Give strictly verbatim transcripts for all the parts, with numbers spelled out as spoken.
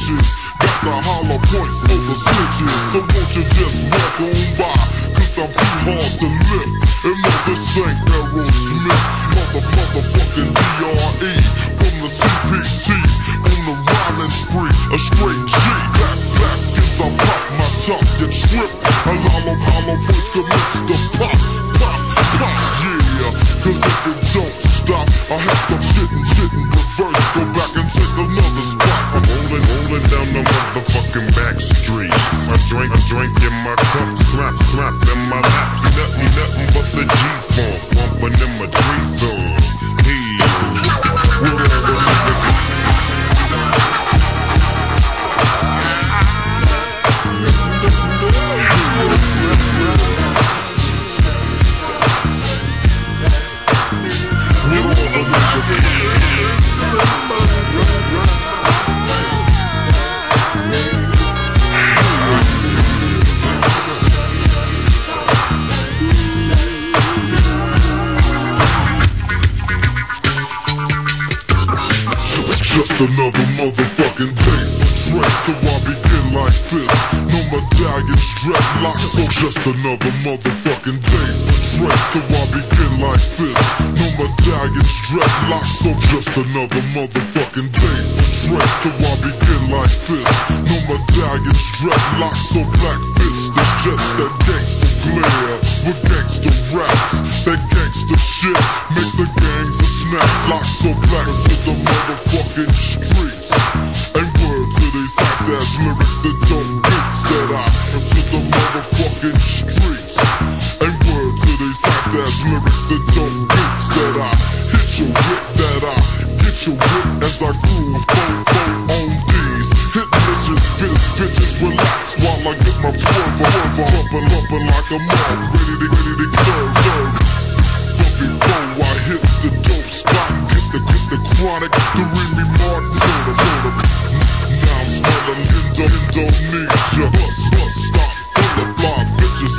bitches. Got the hollow points for the snitches. So won't you just walk on by, cause I'm too hard to lift. And no, this ain't Aerosmith. Mother, motherfucking D R E from the C P T. On the rhyming spree, a straight G. Back, back, as I pop my top, get tripped. A hollow, hollow voice commits to pop, pop, pop, yeah. Cause if it don't stop, I have to shit and shit and reverse. Go back and take another spot. I'm rolling, rolling down the motherfucking back streets. I drink, I drink in my cup, slap, slap in my lap. Nothing, nothing but the G-funk, bumping in my tree zone. Hey, whatever niggas. Just another motherfucking day for Drake, so I begin like this. No medallions, dreadlocks, so just another motherfucking day for Drake, so I begin like this. No medallions, dreadlocks, so just another motherfucking day for Drake, so I begin like this. No medallions, dreadlocks, so black fist is just that gangsta glare with gangsta raps. That gangsta shit makes a gangsta snap lock, so black to the motherfucking streets. And word to these hot ass lyrics that don't beats that I to the motherfucking streets. And word to these hot ass lyrics that don't beats that I hit your whip, that I get your whip as I groove phone phone on these. Hit misses, bitch, bitches relax while I get my swerve over, bumpin' bumpin' like a moth, ready to ready to serve serve. But before I hit the dope spot, get the get the chronic, the Remy Martin soda soda. Now I'm smelling Indo Indonesia. Bus bus stop full of fly bitches.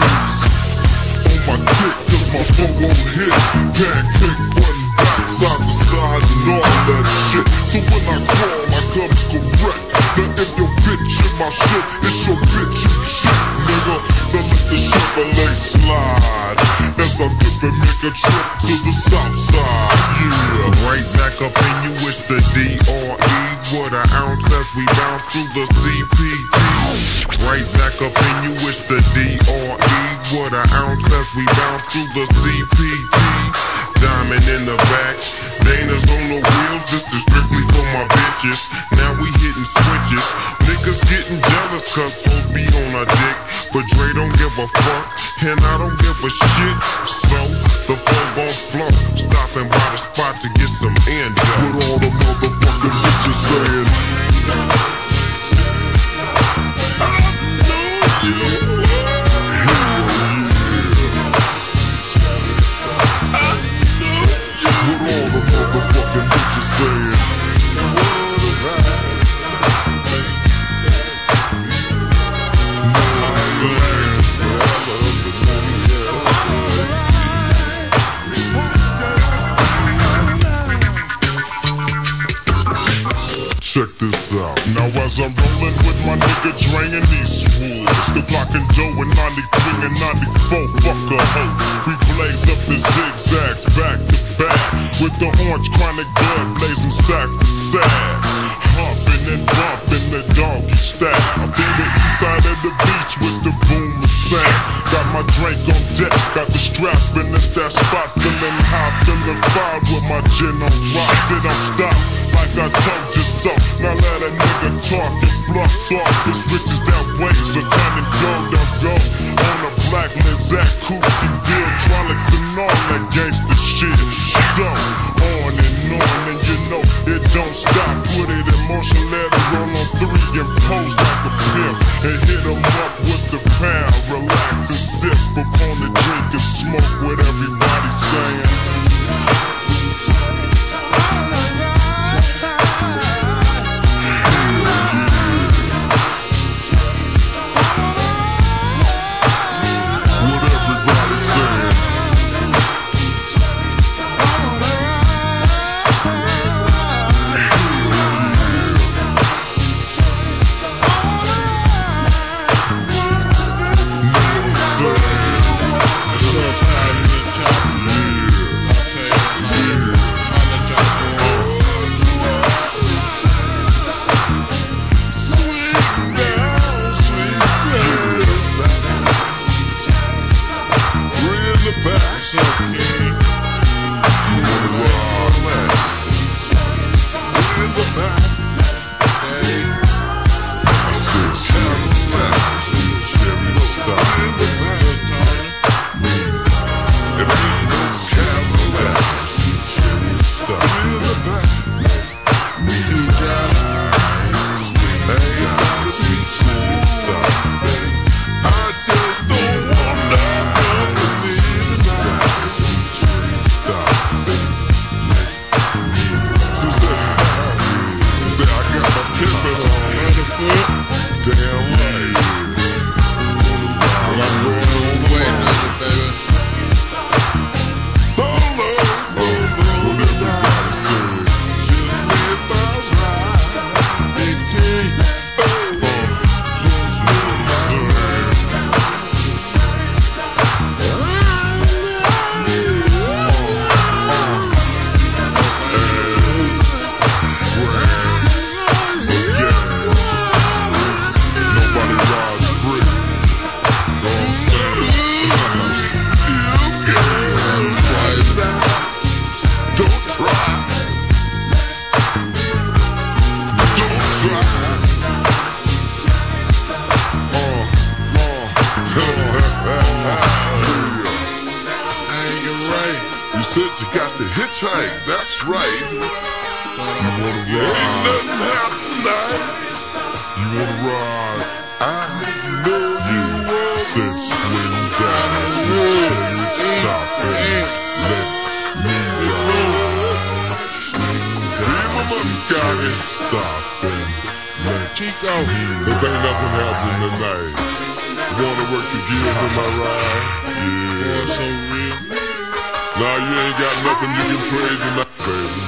On my dick, cause my phone won't hit. Pancake front and back, side to side and all that shit. So when I crawl, I comes correct. Now if your bitch in my shit, it's your bitch in shit, nigga. Then let the Chevrolet slide as I dip and make a trip to the south side, yeah. Right back up in you, it's the D R E. What an ounce as we bounce through the C P T. Right back up in you, it's the D R E. What an ounce as we bounce through the C P T. Diamond in the back, Dana's on the wheels. This is strictly for my bitches. Now we hitting switches. Niggas getting jealous cause hoes be on our dick. But Dre don't give a fuck, and I don't give a shit. So, the phone gon' flow, stopping by the spot to get some end up. With all the motherfucking bitches saying I know you. With all the motherfucking bitches saying check this out. Now as I'm rolling with my nigga Dre and Eastwood, still clocking dough in ninety-three and ninety-four, fuck a hoe. We blaze up the zigzags back to back, with the orange chronic blood blazing sack to sack. Humping and bumping the doggy style. I'm in the east side of the beach with the boom and sound. Got my drink on deck, got the strap in at that spot, feeling high, feeling fine with my gin on rock. Then I'm stopped like I told you so. Now let a nigga talk and bluff talk. This riches that waves are turning gold to gold. On a black Lizette coupe, you build trolleys and all that gangsta shit. So, on and on, and you know it don't stop. Put it in motion, let it roll on three and pose like a pimp. And hit 'em up with the pound. Relax and sip upon the drink and smoke what everybody's saying. tight, that's right. You wanna ride? Ain't nothing happening. You wanna ride? I know you will. Said swing down, stop it, let me ride. Swing down, stop it, let Chico. me ride. This ain't nothing happening tonight. Wanna work the gears in my ride? Yeah. Boy, so real. Nah, you ain't got nothing you can praise tonight, baby.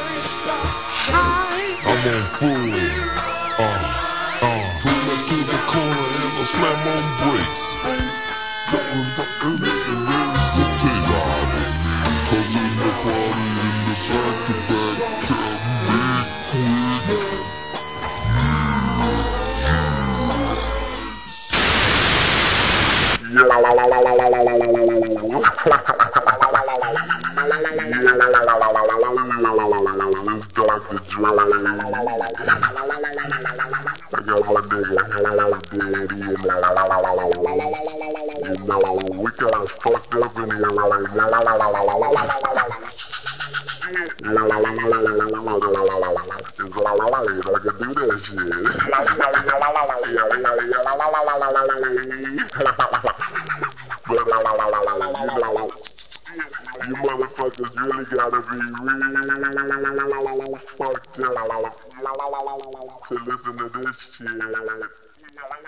I'm on full. Uh, uh. Pull up to the corner and I'll slam on brakes. Cause in the party in the back to back, tell me quick. La la la la la la la la la la la la we get all fucked up in la la la la la la la la la la I can do that shit. But you motherfuckers really gotta be real fucked up to listen to this shit.